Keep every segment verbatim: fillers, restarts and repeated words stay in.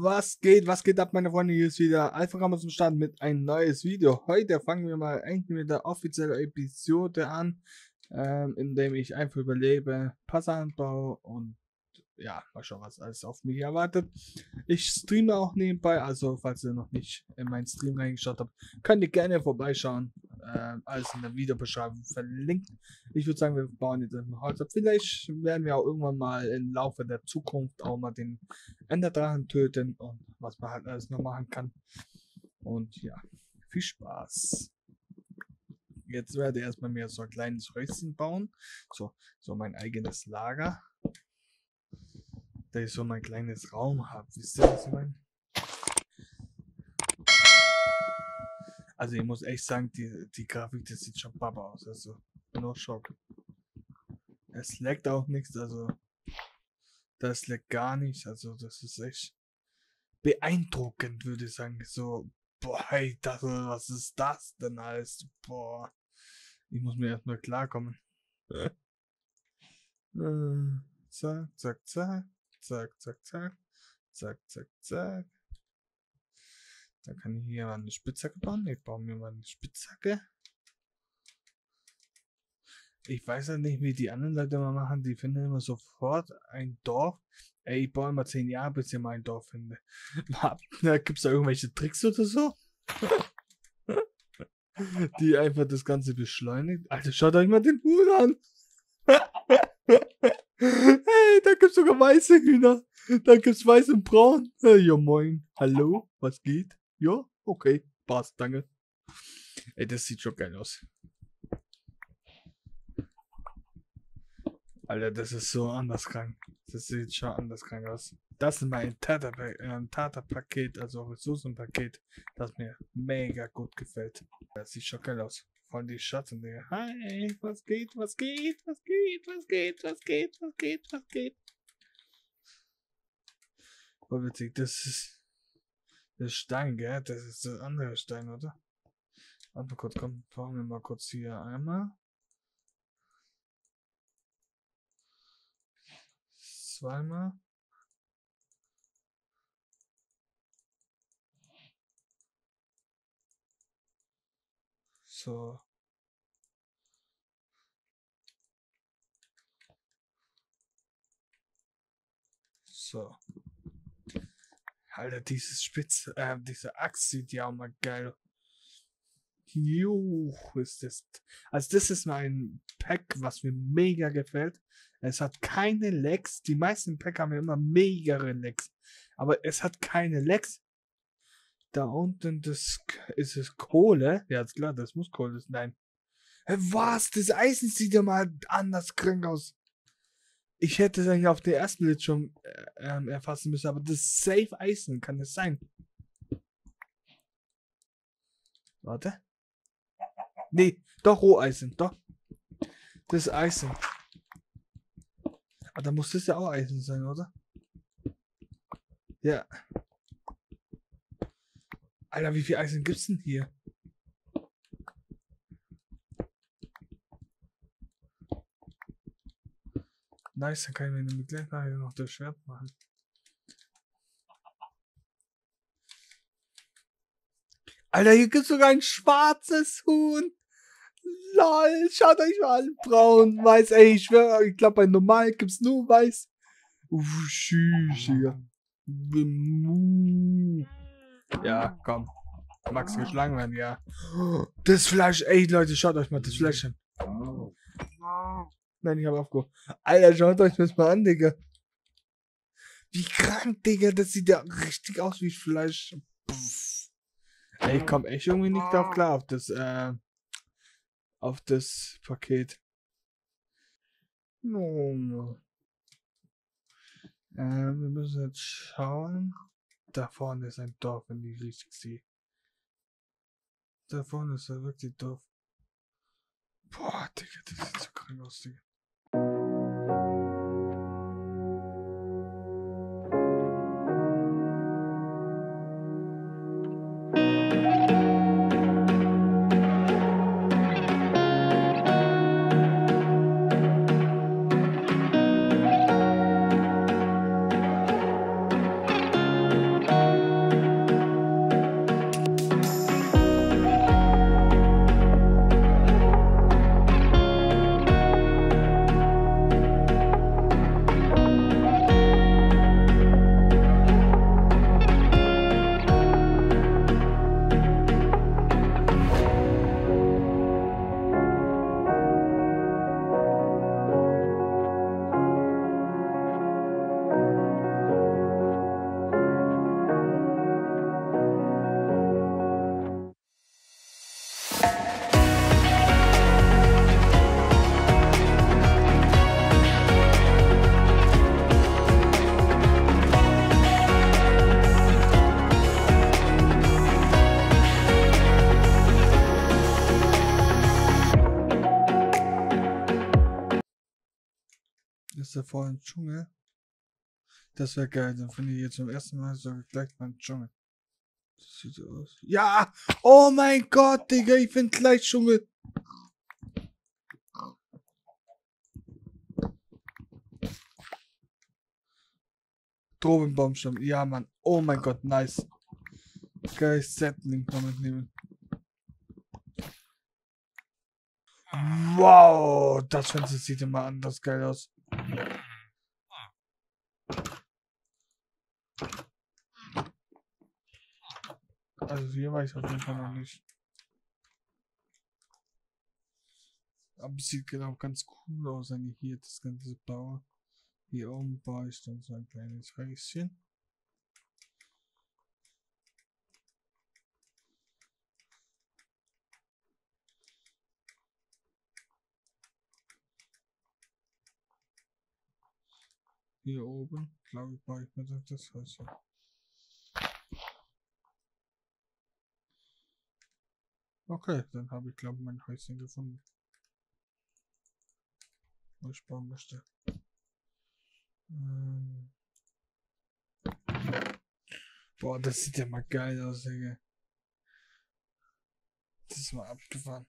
Was geht, was geht ab, meine Freunde? Hier ist wieder Alpha Gamma zum Start mit ein neues Video. Heute fangen wir mal eigentlich mit der offiziellen Episode an, ähm, in dem ich einfach überlebe, Passanbau und ja, mal schauen, was alles auf mich erwartet. Ich streame auch nebenbei, also falls ihr noch nicht in meinen Stream reingeschaut habt, könnt ihr gerne vorbeischauen. Ähm, alles in der Videobeschreibung verlinkt. Ich würde sagen, wir bauen jetzt ein Holz ab. Vielleicht werden wir auch irgendwann mal im Laufe der Zukunft auch mal den Enderdrachen töten und was man halt alles noch machen kann. Und ja, viel Spaß. Jetzt werde ich erstmal mir so ein kleines Häuschen bauen. So, so mein eigenes Lager. Da ich so mein kleines Raum habe. Wisst ihr, was ich meine? Also ich muss echt sagen, die, die Grafik, das sieht schon baba aus. Also, no Schock. Es leckt auch nichts, also das leckt gar nichts. Also das ist echt beeindruckend, würde ich sagen. So, boah, hey, das, was ist das denn alles? Boah. Ich muss mir erstmal klarkommen. Zack, zack, zack. Zack, zack, zack. Zack, zack, zack. Dann kann ich hier mal eine Spitzhacke bauen. Ich baue mir mal eine Spitzhacke. Ich weiß ja nicht, wie die anderen Leute mal machen. Die finden immer sofort ein Dorf. Ey, ich baue immer zehn Jahre, bis ich mal ein Dorf finde. Da gibt es da irgendwelche Tricks oder so? Die einfach das Ganze beschleunigt. Alter, schaut euch mal den Huhn an. Hey, da gibt's sogar weiße Hühner. Da gibt's weiß und braun. Hey, ja moin. Hallo, was geht? Ja, okay. Passt, danke. Ey, das sieht schon geil aus. Alter, das ist so anders krank. Das sieht schon anders krank aus. Das ist mein Tata-Paket, also Ressourcenpaket, das mir mega gut gefällt. Das sieht schon geil aus. Von die Schatten, Digga. Hi, was geht, was geht, was geht, was geht, was geht, was geht, was geht. Voll witzig, das ist das Stein, gell? Das ist der andere Stein, oder? Warte mal kurz, komm, bauen wir mal kurz hier einmal. Zweimal. So. So. Alter, dieses Spitz, äh, diese Axt sieht ja auch mal geil. Juhu, ist das. Also das ist mein Pack, was mir mega gefällt. Es hat keine Lags. Die meisten Pack haben ja immer megere Lags. Aber es hat keine Lags. Da unten das ist es Kohle. Ja, ist klar, das muss Kohle sein. Nein. Was? Das Eisen sieht ja mal anders krank aus. Ich hätte es eigentlich auf der ersten Bild schon äh, ähm, erfassen müssen, aber das ist Safe Eisen, kann es sein? Warte. Nee, doch Roheisen, doch. Das ist Eisen. Aber da muss das ja auch Eisen sein, oder? Ja. Alter, wie viel Eisen gibt's denn hier? Nice, dann kann ich mir nämlich gleich nachher noch das Schwert machen. Alter, hier gibt's sogar ein schwarzes Huhn. Lol, schaut euch mal an. Braun, weiß, ey, ich schwöre, ich glaube bei normal gibt's nur weiß. Uff, tschüss, Digga. Ja, komm. Max geschlagen werden, ja. Das Fleisch, ey, Leute, schaut euch mal das Fleisch an. Nein, ich habe aufgehoben. Alter, schaut euch das mal an, Digga. Wie krank, Digga. Das sieht ja richtig aus wie Fleisch. Pff. Ey, ich komm echt irgendwie nicht drauf klar, auf das, äh, auf das Paket. No. Äh, wir müssen jetzt schauen. Da vorne ist ein Dorf, wenn ich richtig sehe. Da vorne ist ja wirklich Dorf. Boah, Digga, das sieht so krank aus, Digga. davor ein Dschungel. Das wäre geil, dann finde ich jetzt zum ersten Mal so gleich mal einen Dschungel. Das sieht so aus. Ja! Oh mein Gott, Digga, ich finde gleich Dschungel. Drobenbaumstamm. Ja, Mann. Oh mein Gott, nice. Geil, Settling kann man mitnehmen. Wow, das Fenster sieht immer anders geil aus. Also hier war ich auf jeden Fall noch nicht. Aber es sieht genau ganz cool aus, wenn ich hier das Ganze baue. Hier oben baue ich dann so ein kleines Häuschen. Hier oben, glaube ich, baue ich mir dann das Häuschen. Okay, dann habe ich, glaube ich, mein Häuschen gefunden. Was ich bauen möchte. Ähm Boah, das sieht ja mal geil aus, Digga. Das ist mal abgefahren.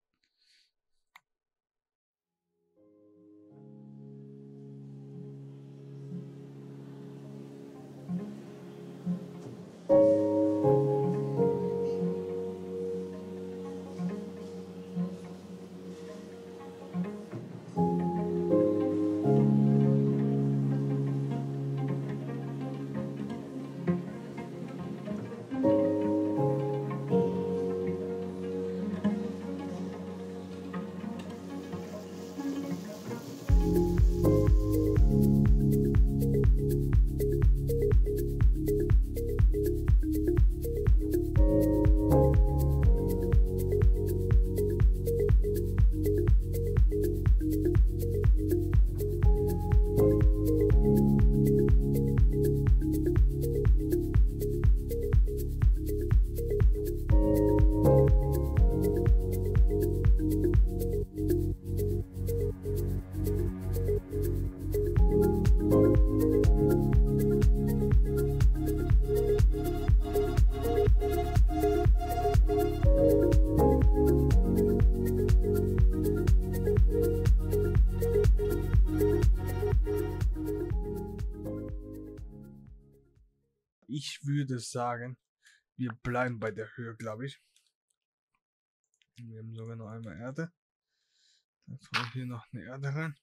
Ich würde sagen, wir bleiben bei der Höhe, glaube ich. Wir haben sogar noch einmal Erde. Dann kommt hier noch eine Erde rein.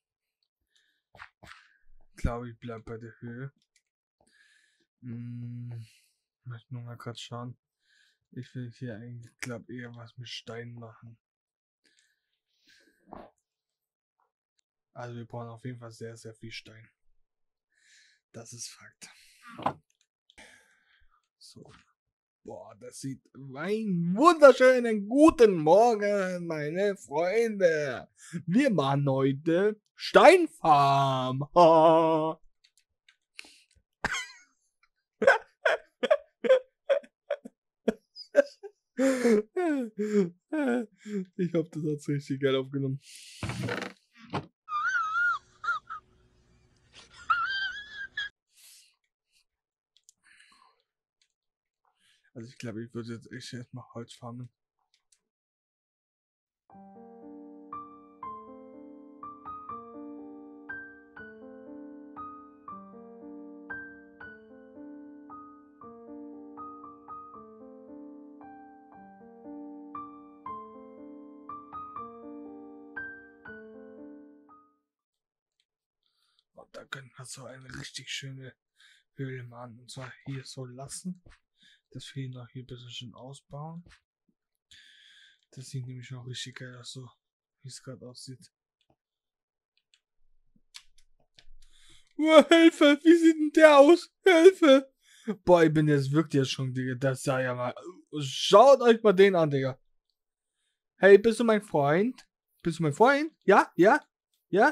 Ich glaube, ich bleibe bei der Höhe. Hm, möchte nur mal gerade schauen. Ich will hier eigentlich, glaube eher was mit Stein machen. Also wir brauchen auf jeden Fall sehr, sehr viel Stein. Das ist Fakt. So. Boah, das sieht ein wunderschönen guten Morgen, meine Freunde. Wir machen heute Steinfarm. Ich hoffe, das hat's richtig geil aufgenommen. Also ich glaube, ich würde jetzt echt erstmal Holz farmen. Und da können wir so eine richtig schöne Höhle machen. Und zwar hier so lassen. Das wir noch hier ein bisschen schön ausbauen. Das sieht nämlich auch richtig geil aus, so wie es gerade aussieht. Oh, Hilfe! Wie sieht denn der aus? Hilfe! Boah, ich bin jetzt wirklich jetzt schon, Digga. Das sah ja mal. Schaut euch mal den an, Digga. Hey, bist du mein Freund? Bist du mein Freund? Ja? Ja? Ja?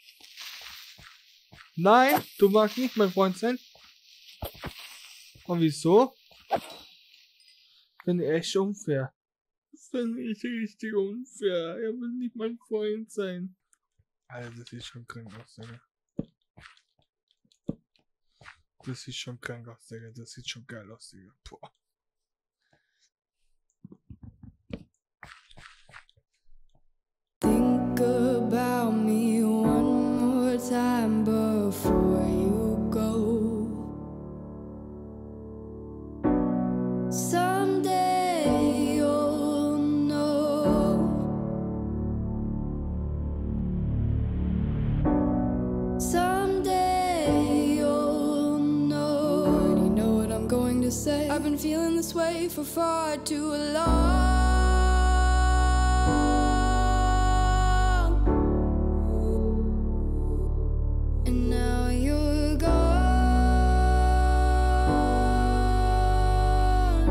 Nein, du magst nicht mein Freund sein. Und wieso? Finde ich echt unfair. Finde ich richtig unfair. Er will nicht mein Freund sein. Alter, das sieht schon krank aus, Digga. Das sieht schon krank aus, Digga. Das sieht schon geil aus, Digga. Boah. Think about me one more time before you go. Someday you'll know. Someday you'll know. I already know what I'm going to say. I've been feeling this way for far too long. And now you're gone.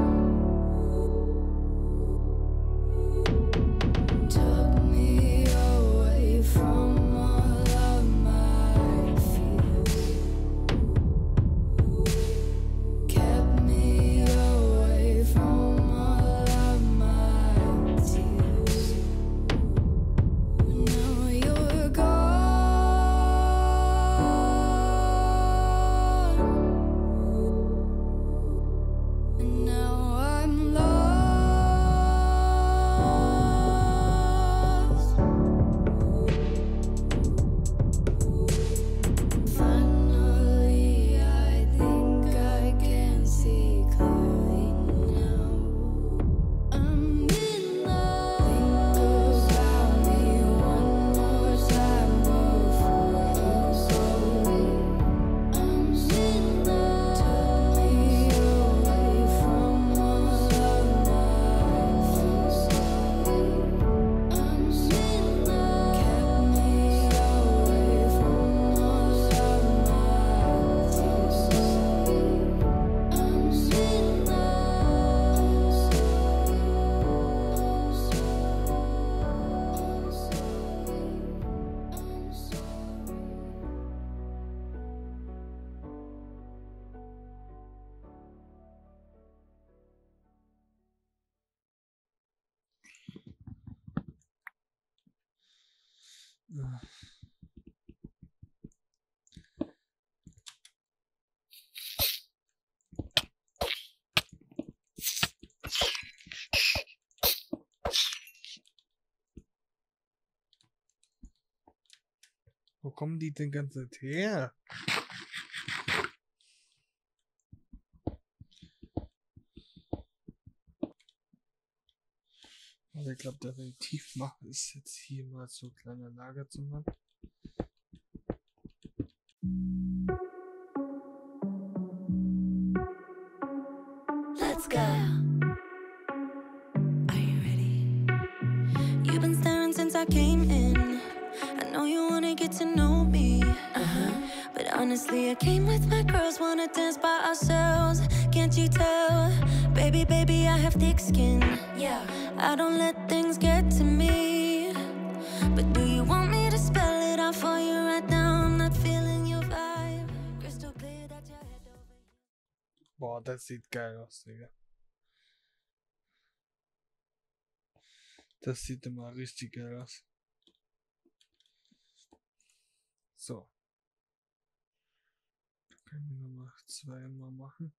Took me away from all of my fears. Kept me away from all of my tears. Now you're gone. And now I'm lost. Finally, I think I can see clearly now. I'm in love. Think about me one more time before you go. I'm in love. Took me away from all of my fears. I'm in love. Kept me away from all of my tears. I'm in Wo kommen die denn ganze Zeit her? Also ich glaube, der will tief machen ist jetzt hier mal so ein kleiner Lager zu machen. Let's go. Are you ready? You've been staring since I came in. I know you wanna get to know me. Uh-huh. But honestly, I came with my girls, wanna dance by ourselves. Can't you tell? Baby, baby, I have thick skin. Yeah. I don't let things get to me. But do you want me to spell it out for you right now? I'm not feeling your vibe. Crystal clear that your head over. Boah, das sieht geil aus, Digga. Das sieht immer richtig geil aus. So. Können wir nochmal zweimal machen.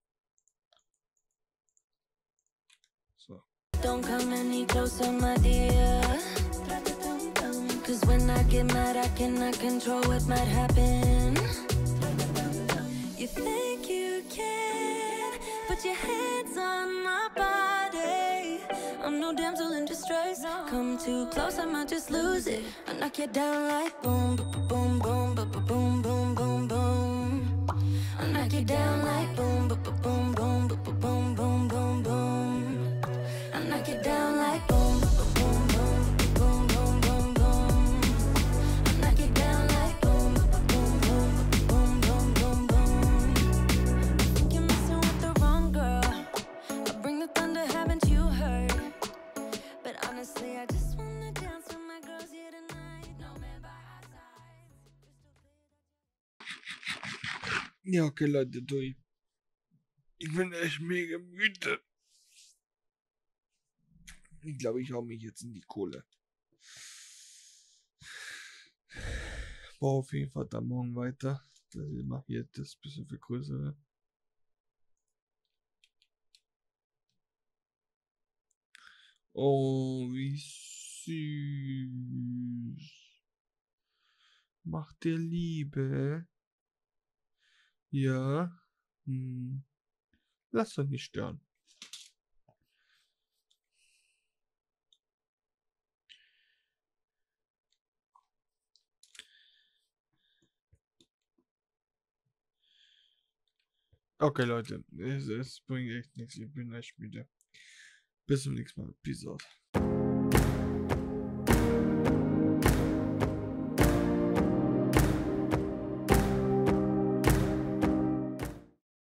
So. Don't come any closer, my dear. Cause when I get mad, I cannot control what might happen. You think you can put your hands on my body. I'm no damsel in distress. Come too close, I might just lose it. I knock you down like boom, boom, boom, boom, boom, boom, boom, boom. I knock you down like boom, boom, boom, boom, boom, boom, boom, boom, boom. I knock you down like boom, boom, boom, boom, boom, boom, boom. I knock you down like boom, boom, boom, boom, boom, boom, boom. I think you're messing with the wrong girl. I bring the thunder, haven't you heard? But honestly, I just wanna dance with my girls here tonight. No man by our side. Ja, okay, Leute, du. Ich ich bin echt mega müde. Ich glaube, ich hau mich jetzt in die Kohle. Boah, auf jeden Fall dann morgen weiter. dass ich mal hier das bisschen vergrößere. Oh, wie süß. Macht der Liebe. Ja. Hm. Lass doch nicht stören. Okay, Leute. Es, es bringt echt nichts. Ich bin echt müde. Bis zum nächsten Mal. Peace out.